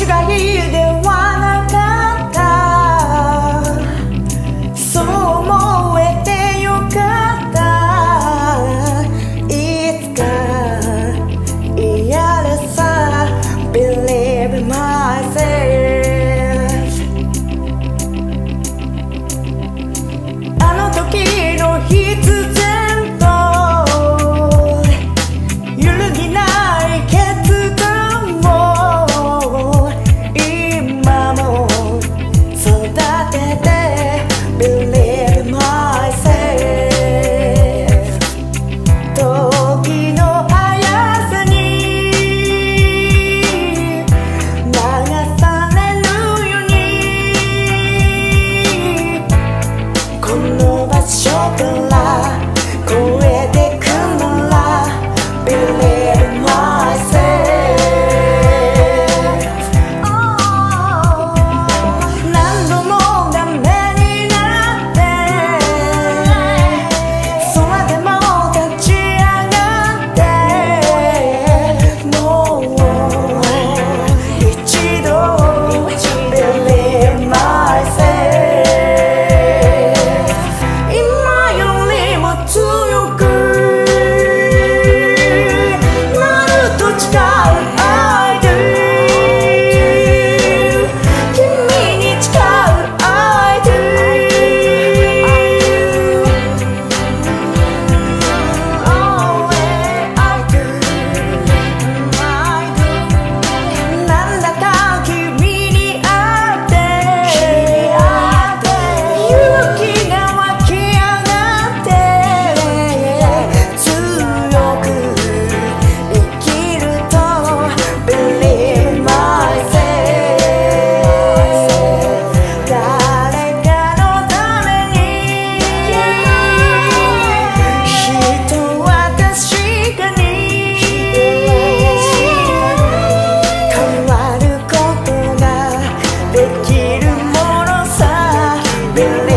違いではなかった、そう思えてよかった、いつか言えるさ Believe in myself。 あの時の必然と揺るぎない決断を今も育てて Believe in myself。 時の速さに流されるようにこの場所から越えてくなら Believe in myself。 何度もダメになって空でも立ち上がってもう一度 Believe in myself。 今よりも強くなると誓う I do。 君に誓う I do。 Oh yeah I do I do。 なんだか君に会って勇気が湧き上がって強く生きると Believe in myself。 誰かのために人は確かに変わることができるものさ。Believe